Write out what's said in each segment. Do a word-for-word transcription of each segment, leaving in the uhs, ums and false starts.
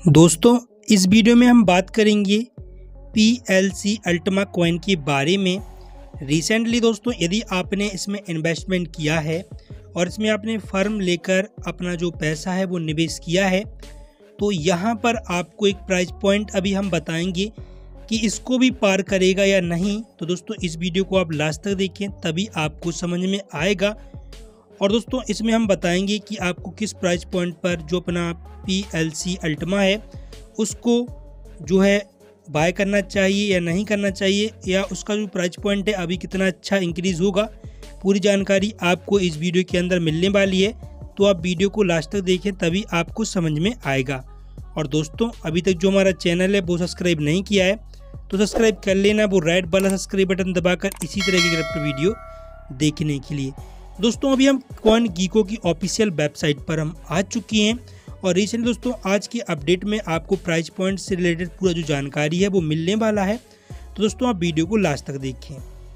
दोस्तों इस वीडियो में हम बात करेंगे P L C Ultima coin के बारे में। रिसेंटली दोस्तों यदि आपने इसमें इन्वेस्टमेंट किया है और इसमें आपने फर्म लेकर अपना जो पैसा है वो निवेश किया है, तो यहाँ पर आपको एक प्राइस पॉइंट अभी हम बताएंगे कि इसको भी पार करेगा या नहीं। तो दोस्तों इस वीडियो को आप लास्ट तक देखें, तभी आपको समझ में आएगा। और दोस्तों इसमें हम बताएंगे कि आपको किस प्राइस पॉइंट पर जो अपना पी एल सी अल्टमा है उसको जो है बाय करना चाहिए या नहीं करना चाहिए, या उसका जो प्राइस पॉइंट है अभी कितना अच्छा इंक्रीज़ होगा। पूरी जानकारी आपको इस वीडियो के अंदर मिलने वाली है, तो आप वीडियो को लास्ट तक देखें, तभी आपको समझ में आएगा। और दोस्तों अभी तक जो हमारा चैनल है वो सब्सक्राइब नहीं किया है तो सब्सक्राइब कर लेना, वो रेड वाला सब्सक्राइब बटन दबाकर इसी तरह की क्रिप्टो वीडियो देखने के लिए। दोस्तों अभी हम कॉइन गीको की ऑफिशियल वेबसाइट पर हम आ चुके हैं और रिसेंटली दोस्तों आज की अपडेट में आपको प्राइस पॉइंट से रिलेटेड पूरा जो जानकारी है वो मिलने वाला है। तो दोस्तों आप वीडियो को लास्ट तक देखें।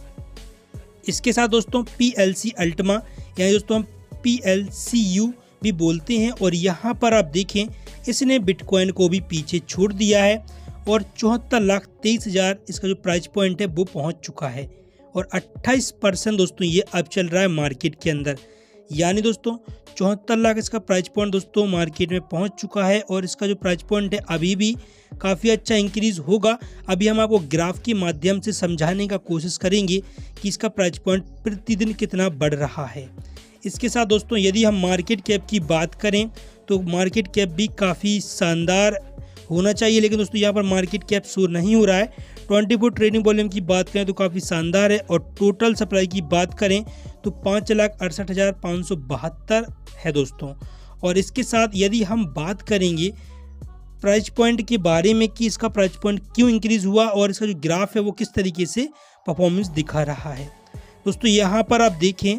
इसके साथ दोस्तों पी एल सी अल्टमा यानी दोस्तों हम पी एल सी यू भी बोलते हैं, और यहाँ पर आप देखें इसने बिटकॉइन को भी पीछे छोड़ दिया है और चौहत्तर लाख तेईस हज़ार इसका जो प्राइस पॉइंट है वो पहुँच चुका है और अट्ठाईस परसेंट दोस्तों ये अब चल रहा है मार्केट के अंदर। यानी दोस्तों चौहत्तर लाख इसका प्राइस पॉइंट दोस्तों मार्केट में पहुंच चुका है और इसका जो प्राइस पॉइंट है अभी भी काफ़ी अच्छा इंक्रीज़ होगा। अभी हम आपको ग्राफ के माध्यम से समझाने का कोशिश करेंगे कि इसका प्राइस पॉइंट प्रतिदिन कितना बढ़ रहा है। इसके साथ दोस्तों यदि हम मार्केट कैप की बात करें तो मार्केट कैप भी काफ़ी शानदार होना चाहिए, लेकिन दोस्तों यहाँ पर मार्केट कैप शो नहीं हो रहा है। ट्वेंटी फोर ट्रेडिंग वॉल्यूम की बात करें तो काफ़ी शानदार है, और टोटल सप्लाई की बात करें तो पाँच लाख अड़सठ हज़ार पाँच सौ बहत्तर है दोस्तों। और इसके साथ यदि हम बात करेंगे प्राइस पॉइंट के बारे में कि इसका प्राइस पॉइंट क्यों इंक्रीज़ हुआ और इसका जो ग्राफ है वो किस तरीके से परफॉर्मेंस दिखा रहा है, दोस्तों यहाँ पर आप देखें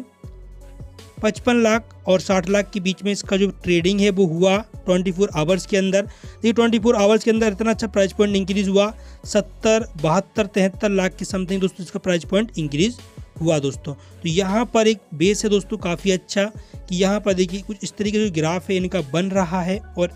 पचपन लाख और साठ लाख के बीच में इसका जो ट्रेडिंग है वो हुआ चौबीस आवर्स के अंदर। देखिए चौबीस आवर्स के अंदर इतना अच्छा प्राइस पॉइंट इंक्रीज़ हुआ, सत्तर बहत्तर तिहत्तर लाख के समथिंग दोस्तों इसका प्राइस पॉइंट इंक्रीज़ हुआ दोस्तों। तो यहाँ पर एक बेस है दोस्तों काफ़ी अच्छा कि यहाँ पर देखिए कुछ इस तरीके से जो ग्राफ है इनका बन रहा है और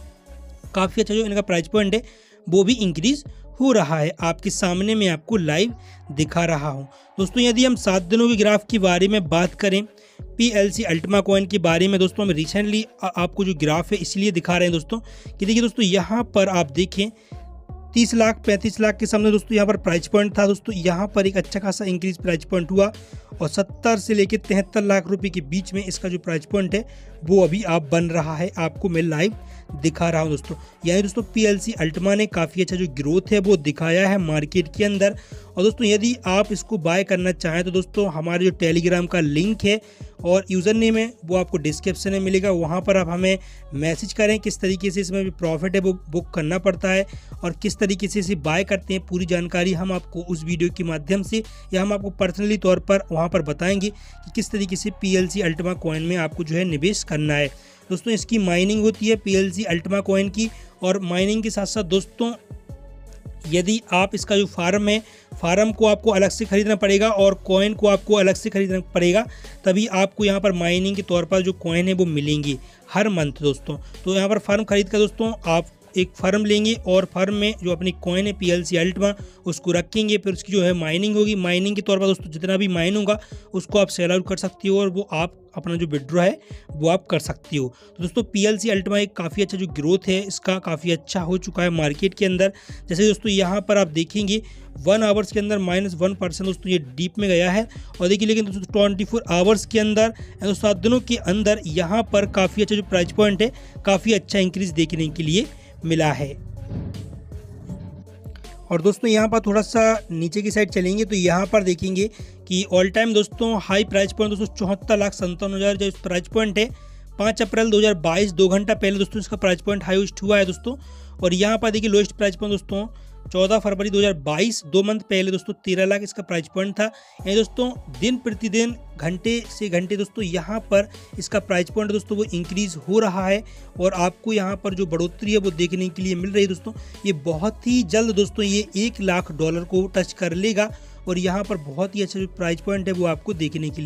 काफ़ी अच्छा जो इनका प्राइस पॉइंट है वो भी इंक्रीज़ हो रहा है। आपके सामने मैं आपको लाइव दिखा रहा हूँ दोस्तों। यदि हम सात दिनों के ग्राफ के बारे में बात करें P L C Ultima coin के बारे में दोस्तों, हम रिसेंटली आपको जो ग्राफ है इसलिए दिखा रहे हैं दोस्तों कि देखिए दोस्तों यहाँ पर आप देखें तीस लाख पैंतीस लाख के सामने दोस्तों यहाँ पर प्राइस पॉइंट था दोस्तों। यहाँ पर एक अच्छा खासा इंक्रीज प्राइस पॉइंट हुआ और सत्तर से लेकर तिहत्तर लाख रुपए के बीच में इसका जो प्राइस पॉइंट है वो अभी आप बन रहा है, आपको मैं लाइव दिखा रहा हूँ दोस्तों। यानी दोस्तों पी एल सी अल्टमा ने काफ़ी अच्छा जो ग्रोथ है वो दिखाया है मार्केट के अंदर। और दोस्तों यदि आप इसको बाय करना चाहें तो दोस्तों हमारे जो टेलीग्राम का लिंक है और यूज़र नेम है वो आपको डिस्क्रिप्शन में मिलेगा, वहाँ पर आप हमें मैसेज करें किस तरीके से इसमें भी प्रॉफिट है वो बुक करना पड़ता है और किस तरीके से इसे बाय करते हैं। पूरी जानकारी हम आपको उस वीडियो के माध्यम से या हम आपको पर्सनली तौर पर वहाँ पर बताएंगे कि किस तरीके से P L C Ultima coin में आपको जो है निवेश करना है दोस्तों। इसकी माइनिंग होती है P L C Ultima coin की, और माइनिंग के साथ साथ दोस्तों यदि आप इसका जो फार्म है फार्म को आपको अलग से खरीदना पड़ेगा और कॉइन को आपको अलग से खरीदना पड़ेगा, तभी आपको यहाँ पर माइनिंग के तौर पर जो कॉइन है वो मिलेंगी हर मंथ दोस्तों। तो यहाँ पर फार्म खरीद कर दोस्तों आप एक फार्म लेंगे और फार्म में जो अपनी कॉइन है पी एल सी अल्टमा उसको रखेंगे, फिर उसकी जो है माइनिंग होगी। माइनिंग के तौर पर दोस्तों जितना भी माइन होगा उसको आप सेल आउट कर सकती हो और वो आप अपना जो विड्रॉ है वो आप कर सकती हो। तो दोस्तों पी एल सी अल्टमा एक काफ़ी अच्छा जो ग्रोथ है इसका काफ़ी अच्छा हो चुका है मार्केट के अंदर। जैसे दोस्तों यहाँ पर आप देखेंगे वन आवर्स के अंदर माइनस वन परसेंट दोस्तों ये डीप में गया है, और देखिए लेकिन दोस्तों ट्वेंटी फोर आवर्स के अंदर तो सात दिनों के अंदर यहाँ पर काफ़ी अच्छा जो प्राइस पॉइंट है काफ़ी अच्छा इंक्रीज देखने के लिए मिला है। और दोस्तों यहाँ पर थोड़ा सा नीचे की साइड चलेंगे तो यहाँ पर देखेंगे कि ऑल टाइम दोस्तों हाई प्राइस पॉइंट दोस्तों चौहत्तर लाख संतावन हज़ार जो प्राइस पॉइंट है पाँच अप्रैल दो हज़ार बाईस दो घंटा पहले दोस्तों इसका प्राइस पॉइंट हाईएस्ट हुआ है दोस्तों। और यहाँ पर देखिए लोएस्ट प्राइस पॉइंट दोस्तों चौदह फरवरी दो हज़ार बाईस दो मंथ पहले दोस्तों तेरह लाख इसका प्राइस पॉइंट था। यानी दोस्तों दिन प्रतिदिन घंटे से घंटे दोस्तों यहाँ पर इसका प्राइस पॉइंट दोस्तों वो इंक्रीज हो रहा है और आपको यहाँ पर जो बढ़ोतरी है वो देखने के लिए मिल रही है दोस्तों। ये बहुत ही जल्द दोस्तों ये एक लाख डॉलर को टच कर लेगा और यहाँ पर बहुत ही अच्छा जो प्राइस पॉइंट है वो आपको देखने के लिए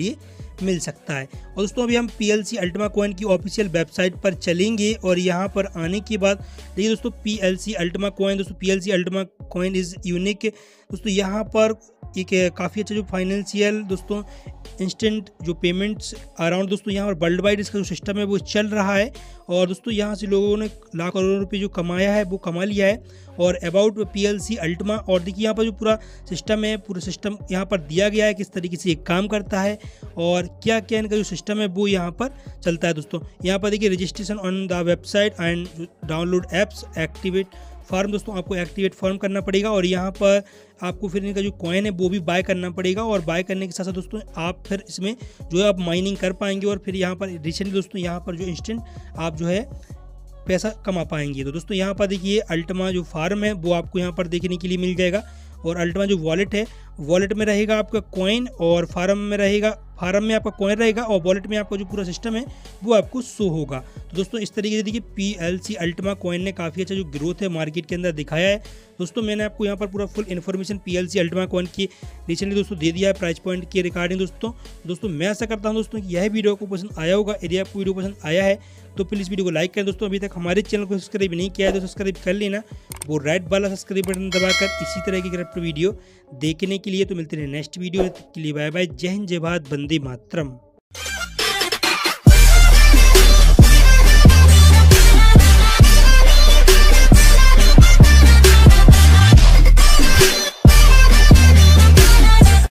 मिल सकता है। और दोस्तों अभी हम P L C Ultima coin की ऑफिशियल वेबसाइट पर चलेंगे और यहाँ पर आने के बाद देखिए दोस्तों P L C Ultima coin, दोस्तों P L C Ultima coin is unique. दोस्तों यहाँ पर एक काफ़ी अच्छा जो फाइनेंशियल दोस्तों इंस्टेंट जो पेमेंट्स अराउंड दोस्तों यहाँ पर वर्ल्ड वाइड इसका जो सिस्टम है वो चल रहा है। और दोस्तों यहाँ से लोगों ने लाख करोड़ रुपए जो कमाया है वो कमा लिया है। और about P L C Ultima, और देखिए यहाँ पर जो पूरा सिस्टम है, पूरा सिस्टम यहाँ पर दिया गया है किस तरीके से ये काम करता है और क्या क्या इनका जो सिस्टम है वो यहाँ पर चलता है। दोस्तों यहाँ पर देखिए registration on the website and download apps, activate farm, दोस्तों आपको एक्टिवेट फार्म करना पड़ेगा और यहाँ पर आपको फिर इनका जो कॉइन है वो भी बाय करना पड़ेगा। और बाय करने के साथ साथ दोस्तों आप फिर इसमें जो है आप माइनिंग कर पाएंगे और फिर यहाँ पर रिसेंटली दोस्तों यहाँ पर जो इंस्टेंट आप जो है पैसा कमा पाएंगे। तो दोस्तों यहाँ पर देखिए अल्टिमा जो फार्म है वो आपको यहाँ पर देखने के लिए मिल जाएगा। और अल्टिमा जो वॉलेट है, वॉलेट में रहेगा आपका कॉइन और फार्म में रहेगा, फार्म में आपका कॉइन रहेगा और वॉलेट में आपका जो पूरा सिस्टम है वो आपको शो होगा। तो दोस्तों इस तरीके से देखिए P L C Ultima coin ने काफ़ी अच्छा जो ग्रोथ है मार्केट के अंदर दिखाया है। दोस्तों मैंने आपको यहाँ पर पूरा full information P L C Ultima coin की रिसेंटली दोस्तों दे दिया है प्राइस पॉइंट के रिगार्डिंग। दोस्तों दोस्तों मैं ऐसा करता हूँ दोस्तों कि यह वीडियो आपको पसंद आया होगा। यदि आपको वीडियो पसंद आया है तो प्लीज़ वीडियो को लाइक करें। दोस्तों अभी तक हमारे चैनल को सब्सक्राइब नहीं किया है तो सब्सक्राइब कर लेना, वो राइट वाला सब्सक्राइब बटन दबाकर इसी तरह की क्रिप्टो वीडियो देखने के लिए। तो मिलते हैं नेक्स्ट वीडियो के लिए, बाय बाय, जय हिंद, जय भारत, वंदे मातरम।